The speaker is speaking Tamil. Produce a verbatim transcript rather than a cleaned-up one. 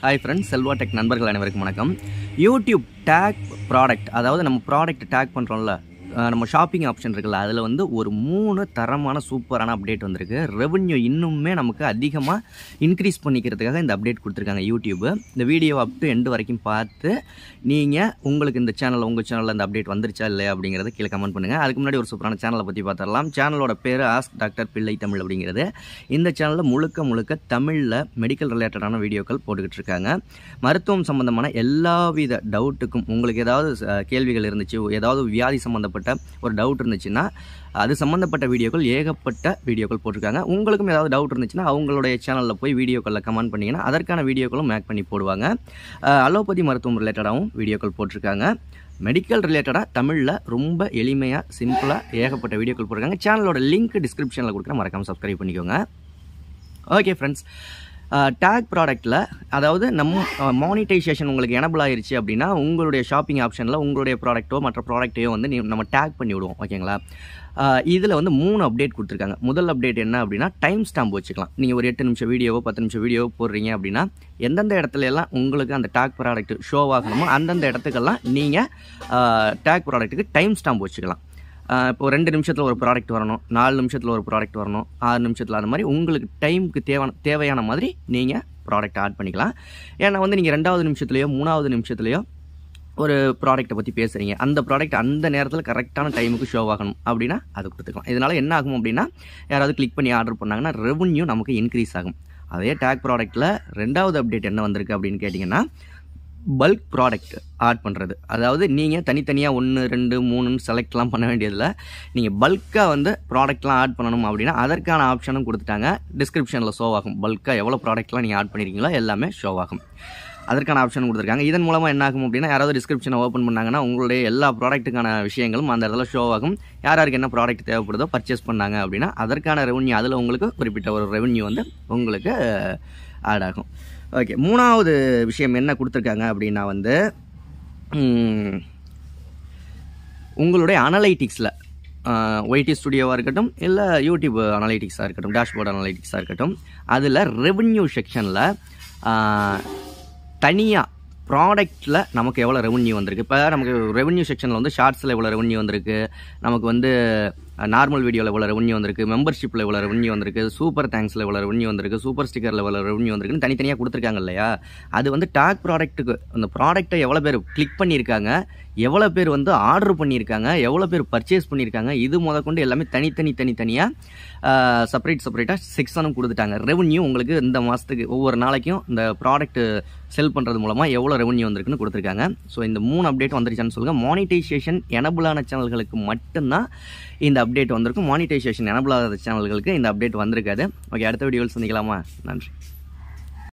Hi friends, Selva Tech நண்பர்கள் அனைவருக்கும் வணக்கம். YouTube tag product, அதாவது நம்ம ப்ராடக்ட் டேக் பண்ணுறோம்ல, நம்ம ஷாப்பிங் ஆப்ஷன் இருக்குல்ல, அதில் வந்து ஒரு மூணு தரமான சூப்பரான அப்டேட் வந்திருக்கு. ரெவன்யூ இன்னுமே நமக்கு அதிகமாக இன்க்ரீஸ் பண்ணிக்கிறதுக்காக இந்த அப்டேட் கொடுத்துருக்காங்க யூடியூப். இந்த வீடியோ அப் டு எண்டு வரைக்கும் பார்த்து நீங்கள் உங்களுக்கு இந்த சேனல் உங்கள் சேனலில் இந்த அப்டேட் வந்துருச்சா இல்லையா அப்படிங்கிறத கீழே கமெண்ட் பண்ணுங்கள். அதுக்கு முன்னாடி ஒரு சூப்பரான சேனலை பற்றி பார்த்துடலாம். சேனலோட பேர் ஆஸ்க் டாக்டர் பிள்ளை தமிழ் அப்படிங்கிறது. இந்த சேனலில் முழுக்க முழுக்க தமிழில் மெடிக்கல் ரிலேட்டடான வீடியோக்கள் போட்டுக்கிட்டு இருக்காங்க. மருத்துவம் சம்மந்தமான எல்லாவித டவுட்டுக்கும் உங்களுக்கு ஏதாவது கேள்விகள் இருந்துச்சு, ஏதாவது வியாதி சம்மந்தப்பட்ட ஒரு டவுட் இருந்துச்சுன்னா அது சம்மந்தப்பட்ட வீடியோக்கள் ஏகப்பட்ட வீடியோக்கள் போட்டிருக்காங்க. உங்களுக்கும் ஏதாவது டவுட் இருந்துச்சுன்னா அவங்களுடைய சேனலில் போய் வீடியோக்களில் கமெண்ட் பண்ணிங்கன்னா அதற்கான வீடியோக்களும் மேக் பண்ணி போடுவாங்க. அலோபதி மருத்துவம் ரிலேட்டடாகவும் வீடியோக்கள் போட்டிருக்காங்க. மெடிக்கல் ரிலேட்டடாக தமிழில் ரொம்ப எளிமையாக சிம்பிளாக ஏகப்பட்ட வீடியோக்கள் போட்டிருக்காங்க. சேனலோட லிங்க் டிஸ்கிரிப்ஷனில் கொடுக்குறேன், மறக்காமல் சப்ஸ்கிரைப் பண்ணிக்கோங்க. ஓகே ஃப்ரெண்ட்ஸ், டேக் ப்ராடக்ட்டில் அதாவது நம்ம மானிட்டைசேஷன் உங்களுக்கு எனபிள் ஆயிருச்சு அப்படின்னா உங்களுடைய ஷாப்பிங் ஆப்ஷனில் உங்களுடைய ப்ராடக்ட்டோ மற்ற ப்ராடக்ட்டையோ வந்து நம்ம டேக் பண்ணி விடுவோம். ஓகேங்களா? இதில் வந்து மூணு அப்டேட் கொடுத்துருக்காங்க. முதல் அப்டேட் என்ன அப்படின்னா டைம் ஸ்டாம்ப் வச்சுக்கலாம். நீங்கள் ஒரு எட்டு நிமிஷம் வீடியோவோ பத்து நிமிஷம் வீடியோவோ போடுறீங்க அப்படின்னா எந்தெந்த இடத்துல எல்லாம் உங்களுக்கு அந்த டேக் ப்ராடக்ட் ஷோ ஆகணுமோ அந்தந்த இடத்துக்கெல்லாம் நீங்கள் டேக் ப்ராடக்ட்டுக்கு டைம் ஸ்டாம்ப் வச்சுக்கலாம். இப்போ ரெண்டு நிமிஷத்தில் ஒரு ப்ராடக்ட் வரணும், நாலு நிமிஷத்தில் ஒரு ப்ராடக்ட் வரணும், ஆறு நிமிஷத்தில் அந்த மாதிரி உங்களுக்கு டைமுக்கு தேவையான தேவையான மாதிரி நீங்கள் ப்ராடக்ட் ஆட் பண்ணிக்கலாம். ஏன்னா வந்து நீங்கள் ரெண்டாவது நிமிஷத்துலையோ மூணாவது நிமிஷத்துலையோ ஒரு ப்ராடக்ட்டை பற்றி பேசுகிறீங்க, அந்த ப்ராடக்ட் அந்த நேரத்தில் கரெக்டான டைமுக்கு ஷோ ஆகணும் அப்படின்னா அது கொடுத்துக்கலாம். இதனால் என்ன ஆகும் அப்படின்னா யாராவது கிளிக் பண்ணி ஆர்டர் பண்ணாங்கன்னா ரெவன்யூ நமக்கு இன்க்ரீஸ் ஆகும். அதே டேக் ப்ராடக்ட்டில் ரெண்டாவது அப்டேட் என்ன வந்திருக்கு அப்படின்னு கேட்டிங்கன்னா பல்க் ப்ராடக்ட் ஆட் பண்ணுறது. அதாவது நீங்கள் தனித்தனியாக ஒன்று ரெண்டு மூணுன்னு செலக்ட்லாம் பண்ண வேண்டியதில்லை. நீங்கள் பல்காக வந்து ப்ராடக்ட்லாம் ஆட் பண்ணணும் அப்படின்னா அதற்கான ஆப்ஷனும் கொடுத்துட்டாங்க. டிஸ்கிரிப்ஷனில் ஷோ ஆகும். பல்காக எவ்வளோ ப்ராடக்ட்லாம் நீங்கள் ஆட் பண்ணியிருக்கீங்களோ எல்லாமே ஷோ ஆகும். அதற்கான ஆப்ஷன் கொடுத்துருக்காங்க. இதன் மூலமாக என்ன ஆகும் அப்படின்னா யாராவது டிஸ்கிரிப்ஷனை ஓப்பன் பண்ணாங்கன்னா உங்களுடைய எல்லா ப்ராடக்ட்டுக்கான விஷயங்களும் அந்த இடத்துல ஷோ ஆகும். யார் யாருக்கு என்ன ப்ராடக்ட் தேவைப்படுதோ பர்ச்சேஸ் பண்ணாங்க அப்படின்னா அதற்கான ரெவன்யூ அதில் உங்களுக்கு குறிப்பிட்ட ஒரு ரெவன்யூ வந்து உங்களுக்கு ஆட் ஆகும். ஓகே, மூணாவது விஷயம் என்ன கொடுத்துருக்காங்க அப்படின்னா வந்து உங்களுடைய அனலைட்டிக்ஸில் ஒய்டி ஸ்டுடியோவாக இருக்கட்டும் இல்லை யூடியூப் அனலைட்டிக்ஸாக இருக்கட்டும், டேஷ்போர்ட் அனலைட்டிக்ஸாக இருக்கட்டும், அதில் ரெவன்யூ செக்ஷனில் தனியாக ப்ராடக்ட்டில் நமக்கு எவ்வளோ ரெவன்யூ வந்திருக்கு. இப்போ நமக்கு ரெவன்யூ செக்ஷனில் வந்து ஷார்ட்ஸில் எவ்வளோ ரெவன்யூ வந்திருக்கு, நமக்கு வந்து நார்மல் வீடியோவில் எவ்வளோ ரெவன்யூ வந்திருக்கு, மெம்பர்ஷிப்பில் எவ்வளோ ரெவன்யூ வந்திருக்கு, சூப்பர் தேங்க்ஸில் எவ்வளோ ரெவன்யூ வந்திருக்கு, சூப்பர் ஸ்டிக்கரில் எவ்வளோ ரெவன்யூ வந்திருக்குன்னு தனித்தனியாக கொடுத்துருக்காங்க இல்லையா? அது வந்து டாக் ப்ராடக்ட்டுக்கு அந்த ப்ராடக்ட்டை எவ்வளோ பேர் கிளிக் பண்ணியிருக்காங்க, எவ்வளோ பேர் வந்து ஆர்டர் பண்ணியிருக்காங்க, எவ்வளோ பேர் பர்ச்சேஸ் பண்ணியிருக்காங்க, இது முதற்கொண்டு எல்லாமே தனித்தனி தனித்தனியாக செப்பரேட் செப்பரேட்டாக செக்ஷனும் கொடுத்துட்டாங்க. ரெவன்யூ உங்களுக்கு இந்த மாதத்துக்கு ஒவ்வொரு நாளைக்கும் இந்த ப்ராடக்ட் செல் பண்ணுறது மூலமாக எவ்வளோ ரெவன்யூ வந்திருக்குன்னு கொடுத்துருக்காங்க. ஸோ இந்த மூணு அப்டேட் வந்துருச்சான்னு சொல்லுங்கள். மானிட்டைசேஷன் எனபிளான சேனல்களுக்கு மட்டும்தான் இந்த அப்டேட் வந்திருக்கும். மானிட்டைசேஷன் எனபிள் ஆகாத சேனல்களுக்கு இந்த அப்டேட் வந்திருக்காது. ஓகே, அடுத்த வீடியோவில் சந்திக்கலாமா? நன்றி.